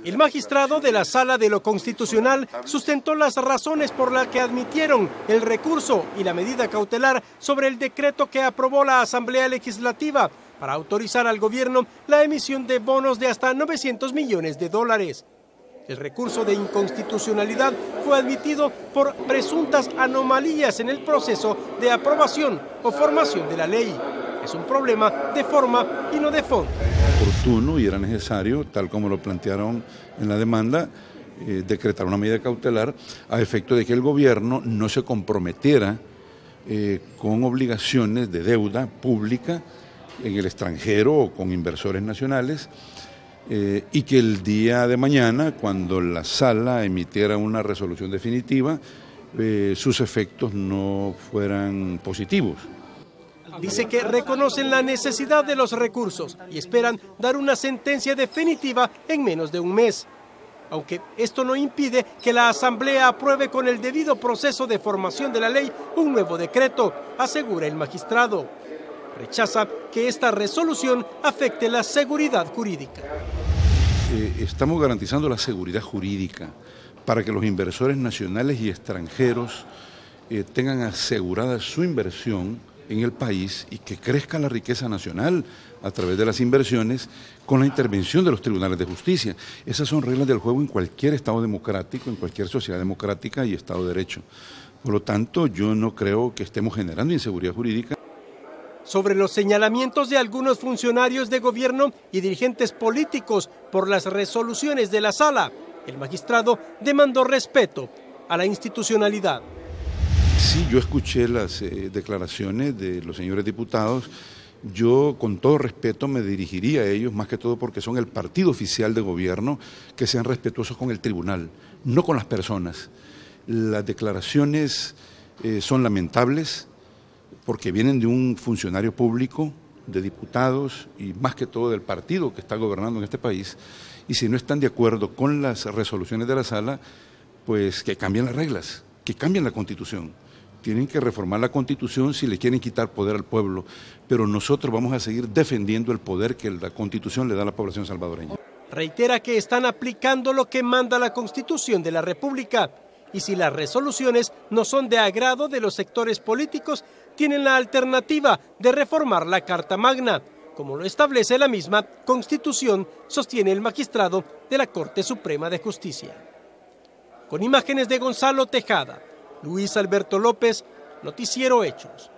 El magistrado de la Sala de lo Constitucional sustentó las razones por las que admitieron el recurso y la medida cautelar sobre el decreto que aprobó la Asamblea Legislativa para autorizar al gobierno la emisión de bonos de hasta $900 millones. El recurso de inconstitucionalidad fue admitido por presuntas anomalías en el proceso de aprobación o formación de la ley. Es un problema de forma y no de fondo. Oportuno y era necesario, tal como lo plantearon en la demanda, decretar una medida cautelar a efecto de que el gobierno no se comprometiera con obligaciones de deuda pública en el extranjero o con inversores nacionales, y que el día de mañana, cuando la sala emitiera una resolución definitiva, sus efectos no fueran positivos. Dice que reconocen la necesidad de los recursos y esperan dar una sentencia definitiva en menos de un mes. Aunque esto no impide que la Asamblea apruebe con el debido proceso de formación de la ley un nuevo decreto, asegura el magistrado. Rechaza que esta resolución afecte la seguridad jurídica. Estamos garantizando la seguridad jurídica para que los inversores nacionales y extranjeros tengan asegurada su inversión en el país y que crezca la riqueza nacional a través de las inversiones con la intervención de los tribunales de justicia. Esas son reglas del juego en cualquier Estado democrático, en cualquier sociedad democrática y Estado de Derecho. Por lo tanto, yo no creo que estemos generando inseguridad jurídica. Sobre los señalamientos de algunos funcionarios de gobierno y dirigentes políticos por las resoluciones de la sala, el magistrado demandó respeto a la institucionalidad. Sí, yo escuché las declaraciones de los señores diputados. Yo, con todo respeto, me dirigiría a ellos, más que todo porque son el partido oficial de gobierno, que sean respetuosos con el tribunal, no con las personas. Las declaraciones son lamentables porque vienen de un funcionario público, de diputados y más que todo del partido que está gobernando en este país. Y si no están de acuerdo con las resoluciones de la sala, pues que cambien las reglas, que cambien la Constitución. Tienen que reformar la Constitución si le quieren quitar poder al pueblo, pero nosotros vamos a seguir defendiendo el poder que la Constitución le da a la población salvadoreña. Reitera que están aplicando lo que manda la Constitución de la República y si las resoluciones no son de agrado de los sectores políticos, tienen la alternativa de reformar la Carta Magna, como lo establece la misma Constitución, sostiene el magistrado de la Corte Suprema de Justicia. Con imágenes de Gonzalo Tejada, Luis Alberto López, Noticiero Hechos.